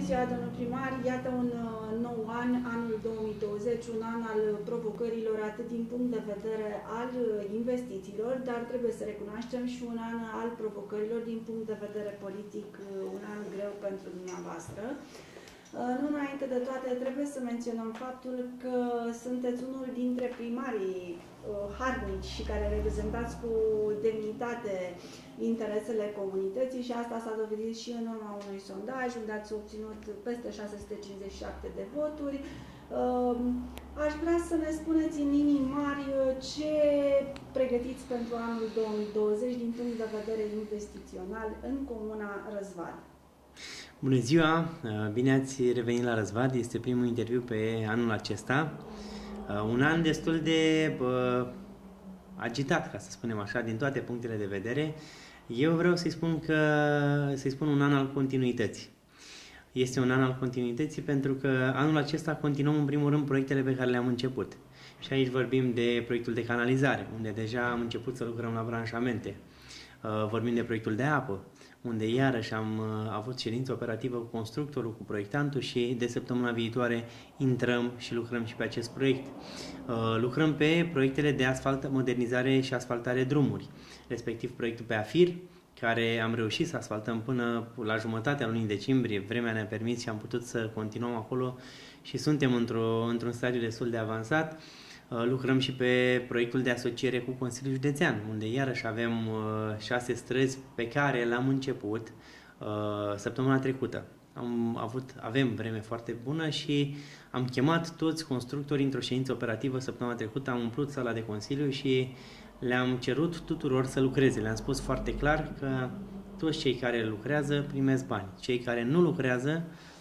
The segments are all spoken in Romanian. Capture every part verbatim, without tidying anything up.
ziua, domnul primar! Iată un uh, nou an, anul două mii douăzeci, un an al provocărilor atât din punct de vedere al uh, investițiilor, dar trebuie să recunoaștem și un an al provocărilor din punct de vedere politic, uh, un an greu pentru dumneavoastră. Uh, nu înainte de toate, trebuie să menționăm faptul că sunteți unul dintre primarii uh, harnici și care reprezentați cu demnitate interesele comunității și asta s-a dovedit și în urma unui sondaj unde ați obținut peste șase sute cincizeci și șapte de voturi. Uh, aș vrea să ne spuneți în linii mari ce pregătiți pentru anul două mii douăzeci din punct de vedere investițional în Comuna Răzvan. Bună ziua! Bine ați revenit la Răzvad. Este primul interviu pe anul acesta. Un an destul de uh, agitat, ca să spunem așa, din toate punctele de vedere. Eu vreau să-i spun că să-i spun un an al continuității. Este un an al continuității pentru că anul acesta continuăm în primul rând proiectele pe care le-am început. Și aici vorbim de proiectul de canalizare, unde deja am început să lucrăm la branșamente. Uh, vorbim de proiectul de apă, unde iarăși am uh, avut ședință operativă cu constructorul, cu proiectantul și de săptămâna viitoare intrăm și lucrăm și pe acest proiect. Uh, lucrăm pe proiectele de asfalt, modernizare și asfaltare drumuri, respectiv proiectul pe AFIR, care am reușit să asfaltăm până la jumătatea lunii decembrie. Vremea ne-a permis și am putut să continuăm acolo și suntem într-o, într-un stadiu destul de avansat. Lucrăm și pe proiectul de asociere cu Consiliul Județean, unde iarăși avem șase străzi pe care le-am început săptămâna trecută. Am avut, avem vreme foarte bună și am chemat toți constructorii într-o ședință operativă săptămâna trecută, am umplut sala de Consiliu și le-am cerut tuturor să lucreze. Le-am spus foarte clar că toți cei care lucrează primesc bani. Cei care nu lucrează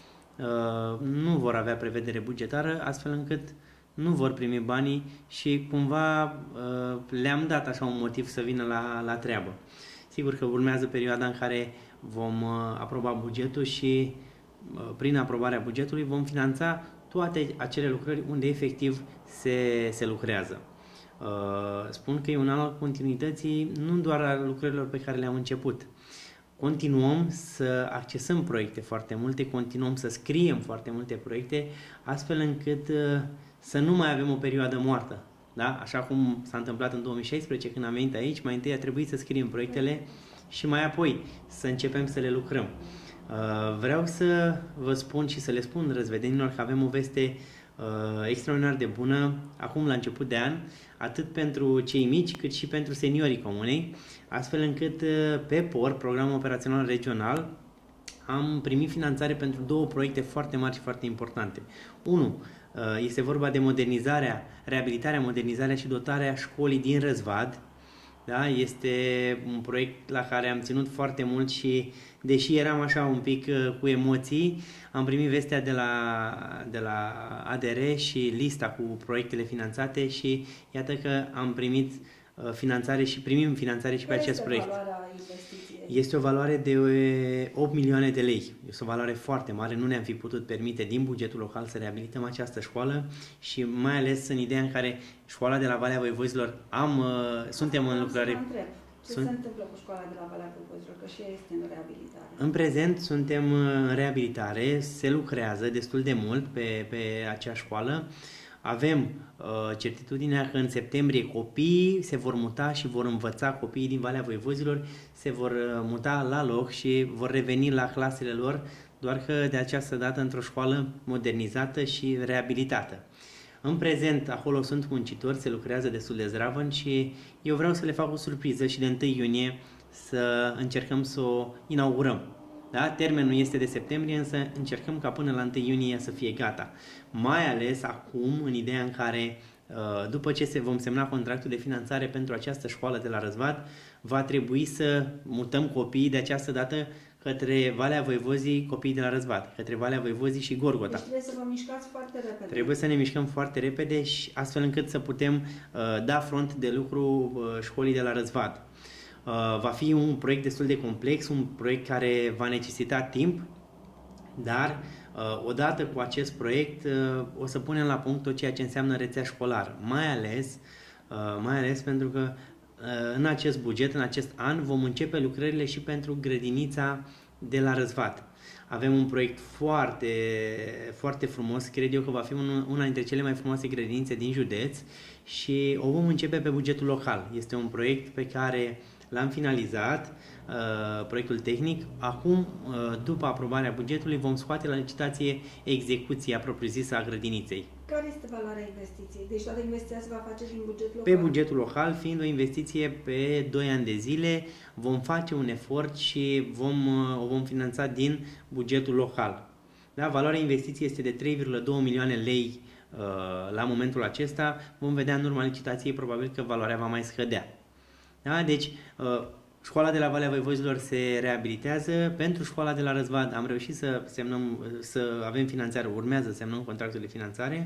nu vor avea prevedere bugetară, astfel încât nu vor primi banii și cumva le-am dat așa un motiv să vină la, la treabă. Sigur că urmează perioada în care vom aproba bugetul și prin aprobarea bugetului vom finanța toate acele lucrări unde efectiv se, se lucrează. Spun că e un an al continuității nu doar al lucrărilor pe care le-am început. Continuăm să accesăm proiecte foarte multe, continuăm să scriem foarte multe proiecte, astfel încât să nu mai avem o perioadă moartă. Da? Așa cum s-a întâmplat în două mii șaisprezece, când am venit aici, mai întâi a trebuit să scriem proiectele și mai apoi să începem să le lucrăm. Vreau să vă spun și să le spun răzvedenilor că avem o veste extraordinar de bună acum la început de an, atât pentru cei mici cât și pentru seniorii comunei, astfel încât pe P O R, Programul Operațional Regional, am primit finanțare pentru două proiecte foarte mari și foarte importante. Unu, este vorba de modernizarea, reabilitarea, modernizarea și dotarea școlii din Răzvad. Da? Este un proiect la care am ținut foarte mult și, deși eram așa un pic cu emoții, am primit vestea de la, de la A D R și lista cu proiectele finanțate și iată că am primit finanțare și primim finanțare și pe acest proiect. Este o valoare de opt milioane de lei. Este o valoare foarte mare. Nu ne-am fi putut permite din bugetul local să reabilităm această școală și mai ales în ideea în care școala de la Valea Voivodilor am, suntem în lucrare. Ce Sunt... se întâmplă cu școala de la Valea Voivodilor? Că și ea este în reabilitare. În prezent suntem în reabilitare, se lucrează destul de mult pe, pe acea școală. Avem uh, certitudinea că în septembrie copiii se vor muta și vor învăța, copiii din Valea Voivodilor se vor uh, muta la loc și vor reveni la clasele lor, doar că de această dată într-o școală modernizată și reabilitată. În prezent acolo sunt muncitori, se lucrează destul de zdravăn și eu vreau să le fac o surpriză și de întâi iunie să încercăm să o inaugurăm. Da? Termenul este de septembrie, însă încercăm ca până la întâi iunie să fie gata. Mai ales acum, în ideea în care, după ce se vom semna contractul de finanțare pentru această școală de la Răzvad, va trebui să mutăm copiii de această dată către Valea Voivozii, copiii de la Răzvad, către Valea Voivozii și Gorgota. Deci trebuie să vă mișcați foarte repede. Trebuie să ne mișcăm foarte repede și astfel încât să putem uh, da front de lucru uh, școlii de la Răzvad. Uh, va fi un proiect destul de complex, un proiect care va necesita timp, dar uh, odată cu acest proiect uh, o să punem la punct tot ceea ce înseamnă rețea școlară, mai ales, uh, mai ales pentru că uh, în acest buget, în acest an, vom începe lucrările și pentru grădinița de la Răzvat. Avem un proiect foarte, foarte frumos, cred eu că va fi una dintre cele mai frumoase grădinițe din județ și o vom începe pe bugetul local. Este un proiect pe care l-am finalizat, proiectul tehnic. Acum, după aprobarea bugetului, vom scoate la licitație execuția propriu-zisă a grădiniței. Care este valoarea investiției? Deci toată investiția se va face din bugetul local? Pe bugetul local, fiind o investiție pe doi ani de zile, vom face un efort și vom, o vom finanța din bugetul local. Da? Valoarea investiției este de trei virgulă doi milioane lei la momentul acesta. Vom vedea în urma licitației, probabil că valoarea va mai scădea. Da? Deci, școala de la Valea Voivodilor se reabilitează. Pentru școala de la Răzvad am reușit să semnăm, să avem finanțare, urmează să semnăm contractul de finanțare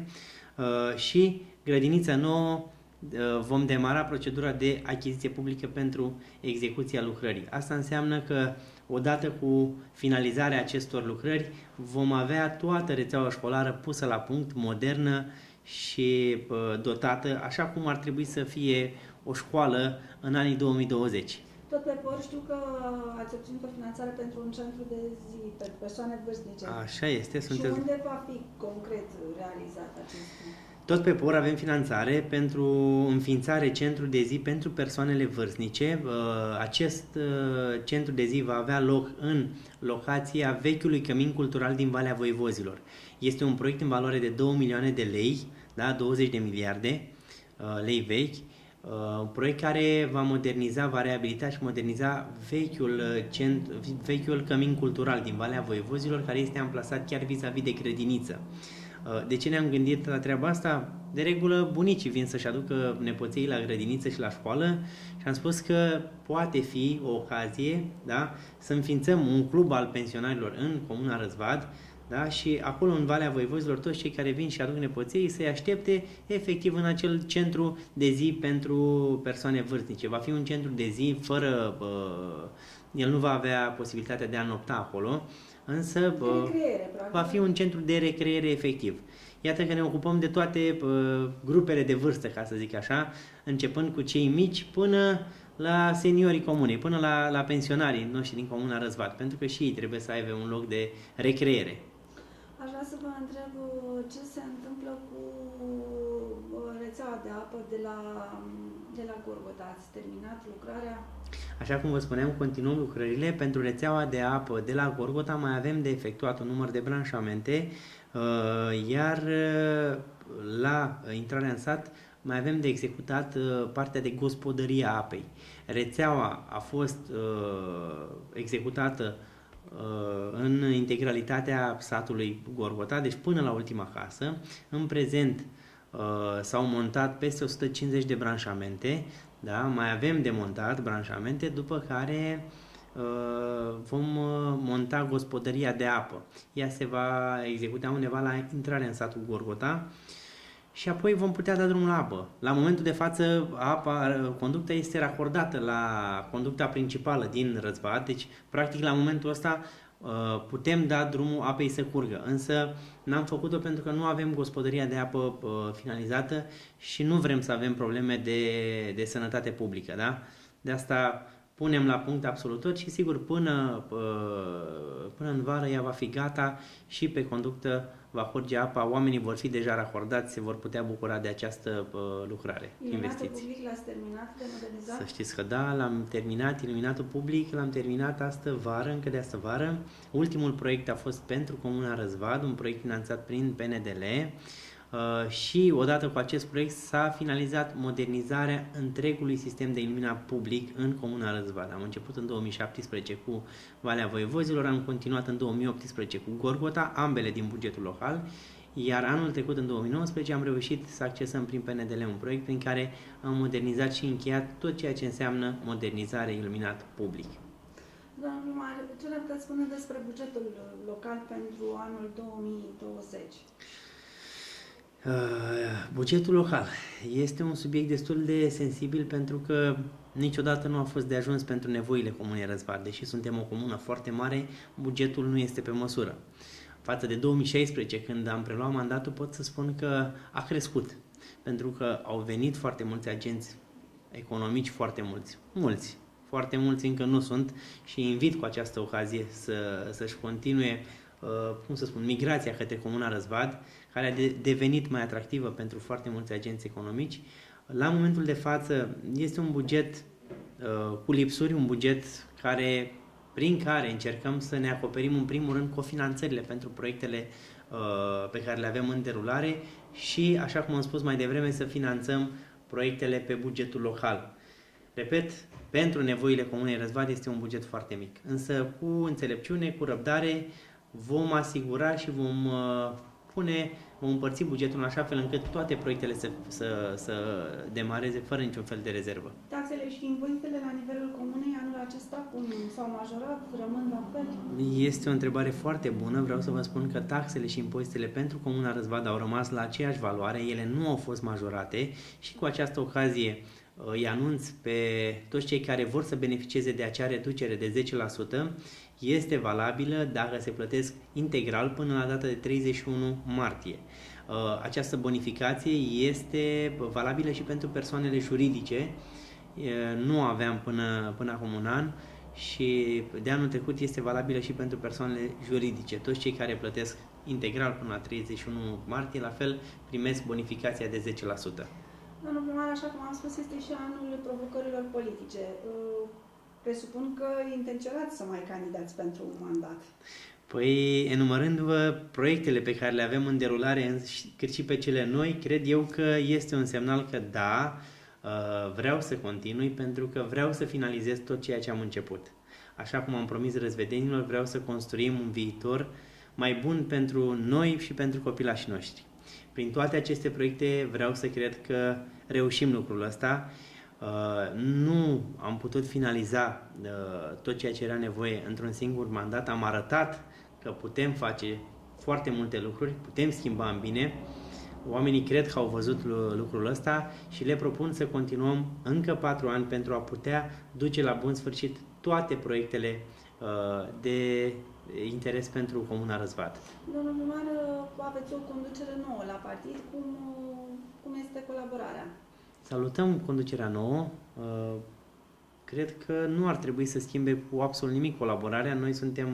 și grădinița nouă vom demara procedura de achiziție publică pentru execuția lucrării. Asta înseamnă că odată cu finalizarea acestor lucrări vom avea toată rețeaua școlară pusă la punct, modernă și dotată, așa cum ar trebui să fie o școală în anii două mii douăzeci. Tot pe por știu că ați obținut o finanțare pentru un centru de zi pentru persoane vârstnice. Așa este. Sunteți... Și unde va fi concret realizat acest lucru? Tot pe por avem finanțare pentru înființare centru de zi pentru persoanele vârstnice. Acest centru de zi va avea loc în locația vechiului cămin cultural din Valea Voivodilor. Este un proiect în valoare de două milioane de lei, da? douăzeci de miliarde lei vechi. Un proiect care va moderniza, va reabilita și moderniza vechiul, cent, vechiul cămin cultural din Valea Voivodilor, care este amplasat chiar vis-a-vis de grădiniță. De ce ne-am gândit la treaba asta? De regulă, bunicii vin să-și aducă nepoței la grădiniță și la școală și am spus că poate fi o ocazie, da, să înființăm un club al pensionarilor în Comuna Răzvad, da? Și acolo în Valea Voivodilor, toți cei care vin și aduc nepoței să-i aștepte efectiv în acel centru de zi pentru persoane vârstnice. Va fi un centru de zi fără... Uh, el nu va avea posibilitatea de a nopta acolo, însă uh, recreere, va fi un centru de recreere efectiv. Iată că ne ocupăm de toate uh, grupele de vârstă, ca să zic așa, începând cu cei mici până la seniorii comunei, până la, la pensionarii noștri din Comuna Răzvat, pentru că și ei trebuie să aibă un loc de recreere. Aș vrea să vă întreb ce se întâmplă cu rețeaua de apă de la, de la Gorgota. Ați terminat lucrarea? Așa cum vă spuneam, continuăm lucrările. Pentru rețeaua de apă de la Gorgota mai avem de efectuat un număr de branșamente, iar la intrarea în sat mai avem de executat partea de gospodărie a apei. Rețeaua a fost executată în integralitatea satului Gorgota, deci până la ultima casă. În prezent s-au montat peste o sută cincizeci de branșamente, da? Mai avem de montat branșamente, după care vom monta gospodăria de apă. Ea se va executa undeva la intrarea în satul Gorgota și apoi vom putea da drumul la apă. La momentul de față, apa, conducta este racordată la conducta principală din Răzvat, deci practic la momentul ăsta putem da drumul apei să curgă, însă n-am făcut-o pentru că nu avem gospodăria de apă finalizată și nu vrem să avem probleme de, de sănătate publică, da? De asta punem la punct absolut tot și sigur până, până în vară ea va fi gata și pe conductă va curge apa, oamenii vor fi deja racordați, se vor putea bucura de această lucrare, Iluminatul investiții. public l-ați terminat de modernizat? Să știți că da, l-am terminat, iluminatul public l-am terminat astă vară, încă de astă vară. Ultimul proiect a fost pentru Comuna Răzvad, un proiect finanțat prin P N D L. Uh, și odată cu acest proiect s-a finalizat modernizarea întregului sistem de iluminat public în Comuna Răzvad. Am început în două mii șaptesprezece cu Valea Voivodilor, am continuat în două mii optsprezece cu Gorgota, ambele din bugetul local, iar anul trecut, în două mii nouăsprezece, am reușit să accesăm prin P N D L un proiect prin care am modernizat și încheiat tot ceea ce înseamnă modernizare iluminat public. Doamna primar, ce ne puteți spune despre bugetul local pentru anul două mii douăzeci? Uh, bugetul local este un subiect destul de sensibil pentru că niciodată nu a fost de ajuns pentru nevoile Comunei Răzvat. Deși suntem o comună foarte mare, bugetul nu este pe măsură. Față de două mii șaisprezece, când am preluat mandatul, pot să spun că a crescut. Pentru că au venit foarte mulți agenți economici, foarte mulți, mulți, foarte mulți încă nu sunt și invit cu această ocazie să, să-și continue, cum să spun, migrația către Comuna Răzvad, care a de, devenit mai atractivă pentru foarte mulți agenți economici. La momentul de față este un buget uh, cu lipsuri, un buget care, prin care încercăm să ne acoperim în primul rând cofinanțările pentru proiectele uh, pe care le avem în derulare și, așa cum am spus mai devreme, să finanțăm proiectele pe bugetul local. Repet, pentru nevoile Comunei Răzvad este un buget foarte mic, însă cu înțelepciune, cu răbdare, vom asigura și vom uh, pune, vom împărți bugetul în așa fel încât toate proiectele să, să, să demareze fără niciun fel de rezervă. Taxele și impozitele la nivelul comunei anul acesta cum s-au majorat, rămân la fel? Este o întrebare foarte bună. Vreau să vă spun că taxele și impozitele pentru Comuna Răzvad au rămas la aceeași valoare, ele nu au fost majorate și cu această ocazie îi anunț pe toți cei care vor să beneficieze de acea reducere de zece la sută, este valabilă dacă se plătesc integral până la data de treizeci și unu martie. Această bonificație este valabilă și pentru persoanele juridice. Nu aveam până, până acum un an și de anul trecut este valabilă și pentru persoanele juridice. Toți cei care plătesc integral până la treizeci și unu martie, la fel, primesc bonificația de zece la sută. Domnul primar, așa cum am spus, este și anul provocărilor politice. Presupun că intenționați să mai candidați pentru un mandat. Păi, enumărându-vă proiectele pe care le avem în derulare, cât și pe cele noi, cred eu că este un semnal că da, vreau să continui pentru că vreau să finalizez tot ceea ce am început. Așa cum am promis răzvedenilor, vreau să construim un viitor mai bun pentru noi și pentru copilașii noștri. Prin toate aceste proiecte vreau să cred că reușim lucrul ăsta. Nu am putut finaliza tot ceea ce era nevoie într-un singur mandat. Am arătat că putem face foarte multe lucruri, putem schimba în bine. Oamenii cred că au văzut lucrul ăsta și le propun să continuăm încă patru ani pentru a putea duce la bun sfârșit toate proiectele de interes pentru Comuna Răzvad. Domnul primar, aveți o conducere nouă la partid. Cum, cum este colaborarea? Salutăm conducerea nouă. Cred că nu ar trebui să schimbe cu absolut nimic colaborarea. Noi suntem,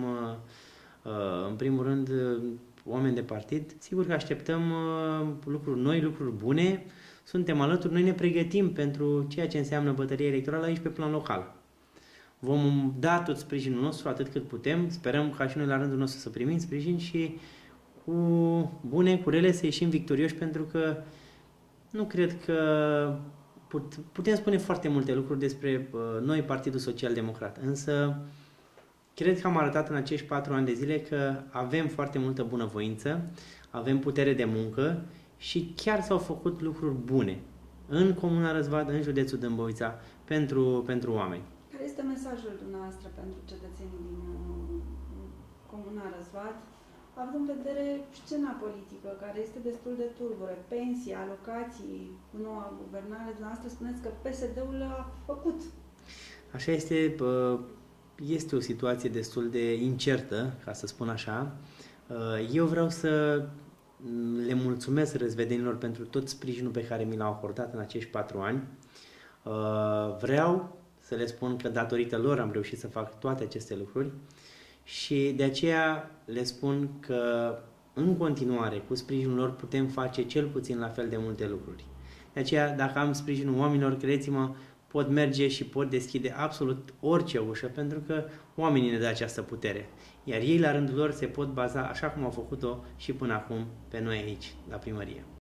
în primul rând, oameni de partid. Sigur că așteptăm lucruri noi, lucruri bune. Suntem alături. Noi ne pregătim pentru ceea ce înseamnă bătălia electorală aici pe plan local. Vom da tot sprijinul nostru atât cât putem. Sperăm ca și noi la rândul nostru să primim sprijin și cu bune, cu rele să ieșim victorioși, pentru că nu cred că put, putem spune foarte multe lucruri despre uh, noi, Partidul Social Democrat, însă cred că am arătat în acești patru ani de zile că avem foarte multă bunăvoință, avem putere de muncă și chiar s-au făcut lucruri bune în Comuna Răzvad, în județul Dâmbovița, pentru, pentru oameni. Care este mesajul dumneavoastră pentru cetățenii din Comuna Răzvad, având în vedere scena politică, care este destul de tulbure, pensii, alocații, noua guvernare, dumneavoastră spuneți că P S D-ul a făcut. Așa este, este o situație destul de incertă, ca să spun așa. Eu vreau să le mulțumesc răzvedenilor pentru tot sprijinul pe care mi l-au acordat în acești patru ani. Vreau să le spun că datorită lor am reușit să fac toate aceste lucruri și de aceea le spun că în continuare, cu sprijinul lor, putem face cel puțin la fel de multe lucruri. De aceea, dacă am sprijinul oamenilor, credeți-mă, pot merge și pot deschide absolut orice ușă, pentru că oamenii ne dă această putere. Iar ei, la rândul lor, se pot baza, așa cum au făcut-o și până acum, pe noi aici, la primărie.